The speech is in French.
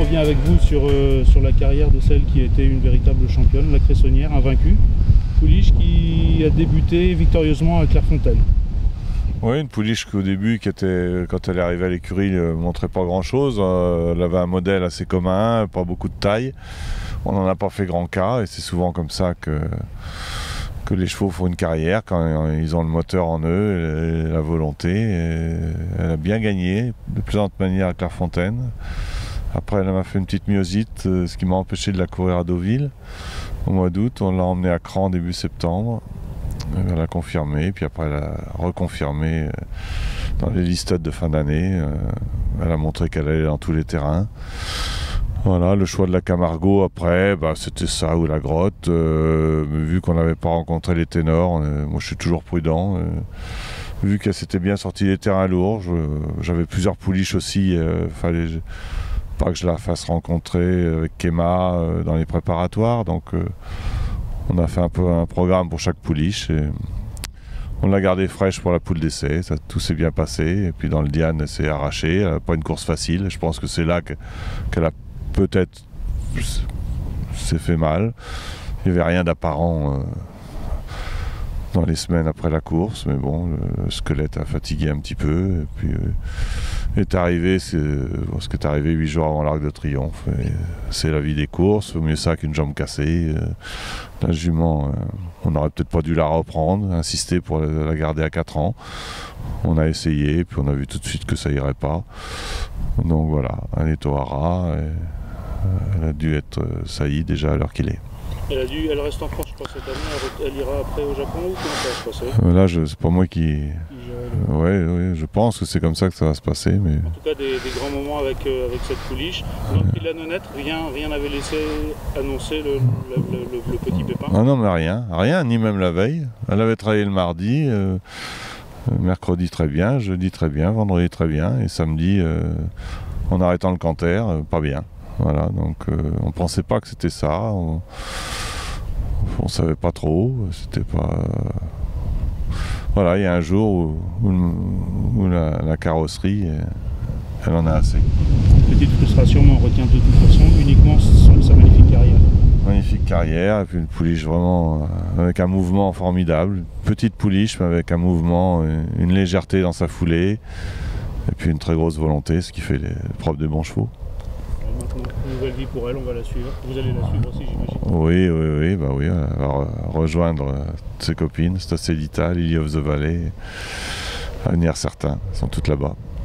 revient avec vous sur la carrière de celle qui a été une véritable championne, la Cressonnière, invaincue. Pouliche qui a débuté victorieusement à Clairefontaine. Oui, une pouliche qu'au début, quand elle est arrivée à l'écurie, ne montrait pas grand-chose. Elle avait un modèle assez commun, pas beaucoup de taille. On n'en a pas fait grand cas et c'est souvent comme ça que les chevaux font une carrière, quand ils ont le moteur en eux et la volonté. Et elle a bien gagné de plaisante manière à Clairefontaine. Après, elle m'a fait une petite myosite, ce qui m'a empêché de la courir à Deauville au mois d'août. On l'a emmenée à Cran début septembre. Elle a confirmé, puis après elle a reconfirmé dans les listades de fin d'année. Elle a montré qu'elle allait dans tous les terrains. Voilà, le choix de la Camargo après, c'était ça ou la grotte. Mais vu qu'on n'avait pas rencontré les ténors, moi je suis toujours prudent. Vu qu'elle s'était bien sortie des terrains lourds, j'avais plusieurs pouliches aussi. Fallait pas que je la fasse rencontrer avec Kema dans les préparatoires. Donc on a fait un peu un programme pour chaque pouliche. Et on l'a gardée fraîche pour la poule d'essai. Tout s'est bien passé. Et puis dans le Diane, elle s'est arrachée. Elle n'a pas une course facile. Je pense que c'est là qu'elle a peut-être s'est fait mal. Il n'y avait rien d'apparent dans les semaines après la course, mais bon, le squelette a fatigué un petit peu. Et puis est arrivé, ce qui est arrivé 8 jours avant l'Arc de Triomphe. C'est la vie des courses, vaut mieux ça qu'une jambe cassée. La jument, on n'aurait peut-être pas dû la reprendre, insister pour la garder à 4 ans. On a essayé, puis on a vu tout de suite que ça irait pas. Donc voilà, elle est au Hara. Elle a dû être saillie déjà à l'heure qu'il est. Elle reste en France, je crois, cette année. Elle ira après au Japon ou comment ça va se passer? Là, c'est pas moi qui... Oui, je pense que c'est comme ça que ça va se passer. Mais... En tout cas, des grands moments avec cette pouliche. Donc, il la nonnette, rien n'avait laissé annoncer le petit pépin? Ah non, mais rien, ni même la veille. Elle avait travaillé le mardi, mercredi très bien, jeudi très bien, vendredi très bien, et samedi, en arrêtant le canter, pas bien. Voilà, donc on pensait pas que c'était ça, on savait pas trop, c'était pas... Voilà, il y a un jour où la carrosserie, elle en a assez. Petite frustration, mais on retient de toute façon uniquement sa magnifique carrière. Magnifique carrière, et puis une pouliche vraiment avec un mouvement formidable. Petite pouliche, mais avec un mouvement, une légèreté dans sa foulée, et puis une très grosse volonté, ce qui fait les preuves de bons chevaux. Maintenant, une nouvelle vie pour elle, on va la suivre. Vous allez la suivre aussi, j'imagine. Oui, elle va rejoindre ses copines, Stacelita, Lily of the Valley, à venir certains, sont toutes là-bas.